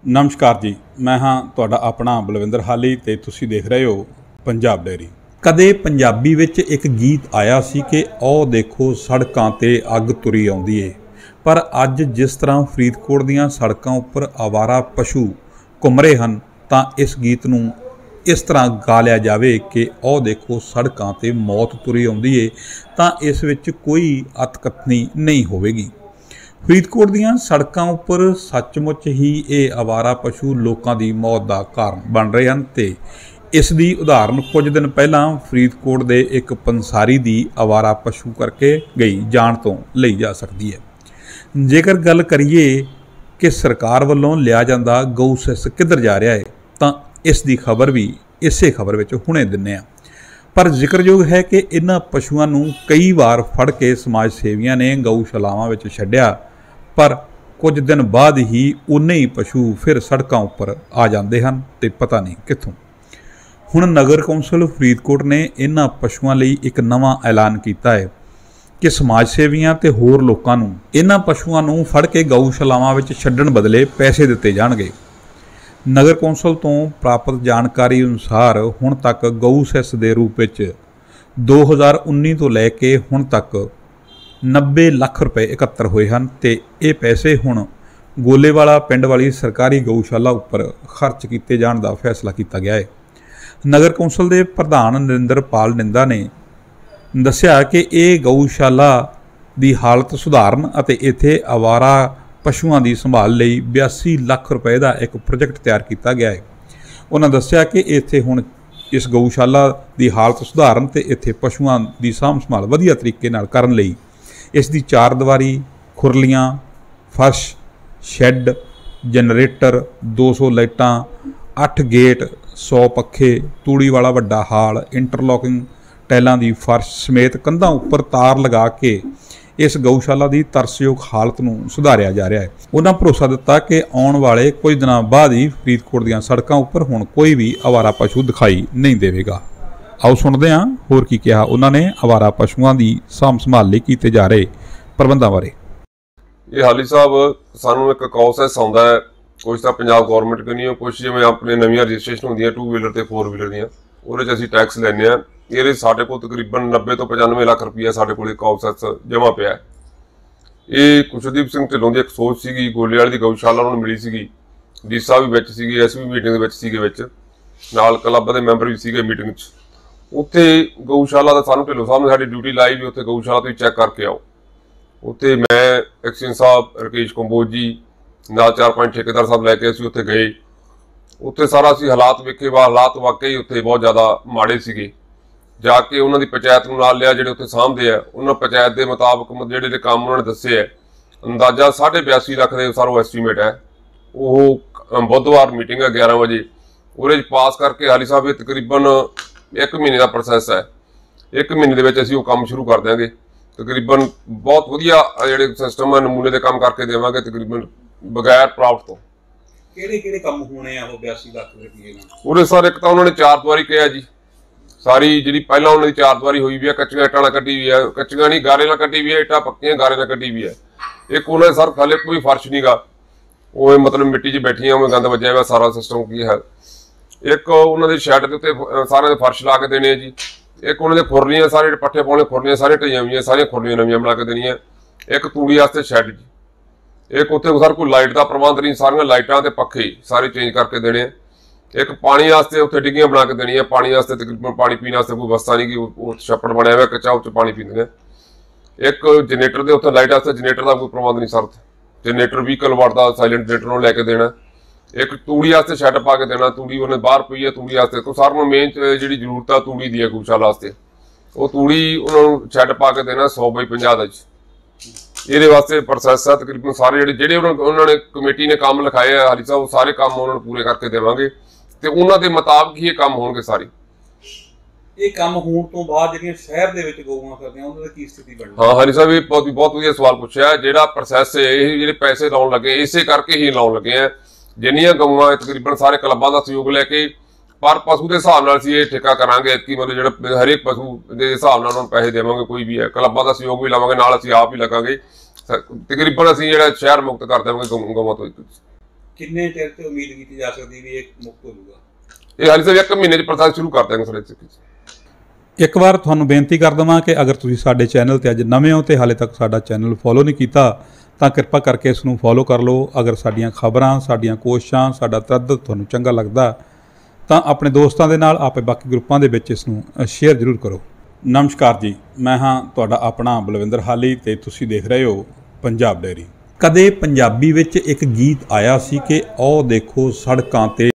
नमस्कार जी, मैं हाँ तुहाडा अपना बलविंदर हाली ते तुसी देख रहे हो पंजाब डेयरी। कदे पंजाबी विच एक गीत आया सी कि ओ देखो सड़कां ते अग तुरी आउंदी है, पर अज जिस तरह फरीदकोट दीआं सड़कां उपर आवारा पशु घुम रहे हैं तां इस गीत नूं इस तरह गा लिया जाए कि ओ देखो सड़कां ते मौत तुरी आउंदी है तां इस विच कोई अतकथनी नहीं होवेगी। फरीदकोट दीआं सड़कों उपर सचमुच ही ये आवारा पशु लोगों की मौत का कारण बन रहे हैं ते इस दी उदाहरण कुछ दिन पहला फरीदकोट के एक पंसारी की आवारा पशु करके गई जान तो लई जा सकती है। जेकर गल करिए कि सरकार वालों लिया जाता गऊ सैस किधर जा रहा है तो इस दी खबर भी इसे खबर में हुणे दिने आ। पर जिक्रयोग है कि इन्हां पशुओं नूं कई बार फड़ के समाज सेवियों ने गऊशालावां विच छड्डिया, पर कुछ दिन बाद ही उन्ने ही पशु फिर सड़कों उपर आ जाते हैं तो पता नहीं कित्थों। हुण नगर कौंसल फरीदकोट ने इन्हां पशुओं लई एक नवां ऐलान किया है कि समाज सेवियों ते होर लोकां नूं इन्हां पशुओं नूं फड़ के गऊशालावां विच छड्डण बदले पैसे दिते जाणगे। नगर कौंसल तो प्राप्त जानकारी अनुसार हुण तक गऊ सैस के रूप में 2019 तो लैके हुण तक 90 लाख रुपए इकट्ठे हुए हैं तो ये पैसे हुण गोलेवाला पिंड वाली सरकारी गऊशाला उपर खर्च किए जाने का फैसला किया गया है। नगर कौंसल के प्रधान नरिंदरपाल निंदा ने दस्सिया कि ये गऊशाला की हालत सुधारन अते इत्थे आवारा पशुओं की संभाल लई 82 लाख रुपए का एक प्रोजेक्ट तैयार किया गया है। उन्होंने दस्सिया कि इत्थे हुण इस गऊशाला की हालत सुधारन ते इत्थे पशुओं की साਂਭ संभाल वधिया तरीके नाल करन लई इसकी 4 दीवारी, खुरलियां, फर्श, शैड, जनरेटर, 200 लाइटां, 8 गेट, 100 पखे, तूड़ी वाला वड्डा हाल, इंटरलॉकिंग टाइलों की फर्श समेत कंधां उपर तार लगा के इस गऊशाला की तरसयोग हालत नूं सुधारिया जा रहा है। उन्होंने भरोसा दिता कि आने वाले कुछ दिनों बाद ही फरीदकोट दीआं सड़कों उपर हुण कोई भी आवारा पशु दिखाई नहीं देवेगा। आओ सुनते हैं होर की कहा उन्होंने आवारा पशुओं की साਂਭ संभाल लई कीते जा रहे प्रबंधों बारे। ये हाली साहब सानू एक कॉन्सेस आउंदा है, कुछ तो पंजाब गौरमेंट कनी कुछ जिवें अपने नवीं रजिस्ट्रेशन होंदियां 2 व्हीलर ते 4 व्हीलर दियां उहदे च असीं टैक्स लैंदे आ। ये साडे कोल तकरीबन 90 तो 95 लाख रुपया साडे कोल कॉन्सेस जमा पिया है। ये कुशदीप सिंह ढिल्लों की एक सोच सीगी, गोले वाली दी गऊशाला उन्होंने मिली सीगी, डी साहब भी विच सीगे, एसपी मीटिंग दे विच सीगे, विच नाल क्लब दे मैंबर भी सीगे मीटिंग च। उत्थे गऊशाला का सानू ढिल्लों साहब ने साडी ड्यूटी लाई भी उत्थे गऊशाला तो चैक करके आओ। उत्थे मैं एक्सीन साहब राकेश कंबोज जी नाल 4-5 ठेकेदार साहब लैके असीं उत्थे गए। उत्थे सारा असीं हालात वेखे, हालात वाकई उत्थे बहुत ज़्यादा माड़े सीगे। जाके उन्होंने पंचायत नूं नाल लिया, जिहड़े उत्थे सामभदे आ उन्होंने पंचायत के मुताबिक जिहड़े काम उन्होंने दस्से है अंदाजा 82.5 लाख के सारा एस्टीमेट है। वो बुधवार मीटिंग है 11 बजे उहदे पास करके हाली साहब तकरीबन 1 महीने का प्रोसैस है। 1 महीने के असीं वो काम शुरू कर देंगे। तकरीबन बहुत वधिया जिहड़े सिस्टम है नमूने के काम करके देवांगे तकरीबन बगैर प्राप्त तो। किहड़े काम होने आ वो 82 लाख रुपए नाल? उहदे सर एक तो उन्होंने 4 दीवारी कहा जी, सारी जी पहला उन्होंने 4 दीवारी हुई भी है, कच्चियां इट्टां नाल कट्टी हुई है, कच्चियां नहीं गारे नाल कट्टी हुई है, इट्टां पक्कियां गारे नाल कट्टी हुई है। एक उन्होंने सर थले कोई फर्श नहीं गा, वो मतलब मिट्टी च बैठी है, गंद वजया हुआ सारा सिस्टम की है। एक उन्होंने शैड के उत्ते सारे दे फर्श ला के देने जी। एक उन्होंने खुरलियां सारे पट्ठे पाने, खुरलियां सारी ढईयां हुई, सारियां खुरलियां नवीं बना के देनियां। एक तूड़ी वास्ते शैड जी। एक उत्ते सर कोई लाइट का प्रबंध नहीं, सारियां लाइटां ते पक्खे सारे चेंज करके देने। एक पानी वास्ते उत्थे डिग्गियां बना के देनी है, पानी वास्ते तकरीबन पानी पीने वास्ते कोई व्यवस्था नहीं कि छप्पड़ बनया हुआ कच्चा उस पानी पींदे ने। एक जनरेटर के उत्थे लाइट वास्ते जनरेटर का कोई प्रबंध नहीं सर, जनरेटर व्हीकल वड़ता साइलेंट जनरेटर लैके देना। एक तूड़ी वास्ते शैड पा के देना, तूड़ी उन्हें बाहर पई है तूड़ी वास्ते तो सारे मेन जी जरूरत है तूड़ी की है गऊशाला वास्ते, वो तूड़ी उन्होंने शैड पा के देना 100 बाई 50 ये वास्ते प्रोसैस है। तकरीबन सारे ਜਿਹੜੇ ਉਹਨਾਂ ਨੇ कमेटी ने काम लिखाए है हाली साहब सारे काम उन्होंने पूरे करके देवांगे ਤੇ ਉਹਨਾਂ ਦੇ ਮੁਤਾਬਕ ਹੀ ਇਹ ਕੰਮ ਹੋਣਗੇ ਸਾਰੇ। ਇਹ ਕੰਮ ਹੋਣ ਤੋਂ ਬਾਅਦ ਜਿਹੜੀਆਂ ਸ਼ਹਿਰ ਦੇ ਵਿੱਚ ਗਊਆਂ ਫਿਰਦੀਆਂ ਉਹਨਾਂ ਦੀ ਕੀ ਸਥਿਤੀ ਬਣਨੀ? ਹਾਂ ਹਾਲੀ ਸਾਹਿਬ ਇਹ ਬਹੁਤ ਵਧੀਆ ਸਵਾਲ ਪੁੱਛਿਆ। ਜਿਹੜਾ ਪ੍ਰੋਸੈਸ ਹੈ ਇਹ ਜਿਹੜੇ ਪੈਸੇ ਲਾਉਣ ਲੱਗੇ ਇਸੇ ਕਰਕੇ ਹੀ ਲਾਉਣ ਲੱਗੇ ਆ। ਜਿੰਨੀਆਂ ਗਊਆਂ ਤਕਰੀਬਨ ਸਾਰੇ ਕਲੱਬਾਂ ਦਾ ਸਹਿਯੋਗ ਲੈ ਕੇ ਪਰ ਪਸ਼ੂ ਦੇ ਹਿਸਾਬ ਨਾਲ ਅਸੀਂ ਇਹ ਠੇਕਾ ਕਰਾਂਗੇ ਕਿ ਮਤਲਬ ਜਿਹੜਾ ਹਰੇਕ ਪਸ਼ੂ ਦੇ ਹਿਸਾਬ ਨਾਲ ਉਹਨਾਂ ਨੂੰ ਪੈਸੇ ਦੇਵਾਂਗੇ। ਕੋਈ ਵੀ ਹੈ ਕਲੱਬਾਂ ਦਾ ਸਹਿਯੋਗ ਵੀ ਲਵਾਂਗੇ, ਨਾਲ ਅਸੀਂ ਆਪ ਹੀ ਲੱਗਾਂਗੇ। ਤਕਰੀਬਨ ਅਸੀਂ ਜਿਹੜਾ ਸ਼ਹਿਰ ਮੁਕਤ ਕਰ ਦੇਵਾਂਗੇ ਗਊਆਂ ਤੋਂ। ਕਿੰਨੇ ਚਿਰ ਤੇ ਉਮੀਦ ਕੀਤੀ ਜਾ ਸਕਦੀ ਵੀ ਇਹ ਮੁਕਤ ਹੋ ਜਾਊਗਾ? ਇਹ ਹਾਲੀ ਸਾਹਿਬ 1 ਮਹੀਨੇ 'ਚ ਪ੍ਰੋਸੈਸ ਸ਼ੁਰੂ ਕਰ ਦਾਂਗੇ ਸਾਡੇ 'ਚ। ਇੱਕ ਵਾਰ ਤੁਹਾਨੂੰ ਬੇਨਤੀ ਕਰ ਦੇਵਾਂ ਕਿ ਅਗਰ ਤੁਸੀਂ ਸਾਡੇ ਚੈਨਲ ਤੇ ਅੱਜ ਨਵੇਂ ਹੋ ਤੇ ਹਾਲੇ ਤੱਕ ਸਾਡਾ ਚੈਨਲ ਫੋਲੋ ਨਹੀਂ ਕੀਤਾ ਤਾਂ ਕਿਰਪਾ ਕਰਕੇ ਇਸ ਨੂੰ ਫੋਲੋ ਕਰ ਲਓ। ਅਗਰ ਸਾਡੀਆਂ ਖਬਰਾਂ, ਸਾਡੀਆਂ ਕੋਸ਼ਿਸ਼ਾਂ, ਸਾਡਾ ਤਰੱਦਦ ਤੁਹਾਨੂੰ ਚੰਗਾ ਲੱਗਦਾ ਤਾਂ ਆਪਣੇ ਦੋਸਤਾਂ ਦੇ ਨਾਲ, ਆਪੇ ਬਾਕੀ ਗਰੁੱਪਾਂ ਦੇ ਵਿੱਚ ਇਸ ਨੂੰ ਸ਼ੇਅਰ ਜ਼ਰੂਰ ਕਰੋ। ਨਮਸਕਾਰ ਜੀ, ਮੈਂ ਹਾਂ ਤੁਹਾਡਾ ਆਪਣਾ ਬਲਵਿੰਦਰ ਹਾਲੀ ਤੇ ਤੁਸੀਂ ਦੇਖ ਰਹੇ ਹੋ ਪੰਜਾਬ ਡੇਅਰੀ। ਕਦੇ ਪੰਜਾਬੀ ਵਿੱਚ ਇੱਕ ਗੀਤ ਆਇਆ ਸੀ ਕਿ ਉਹ ਦੇਖੋ ਸੜਕਾਂ ਤੇ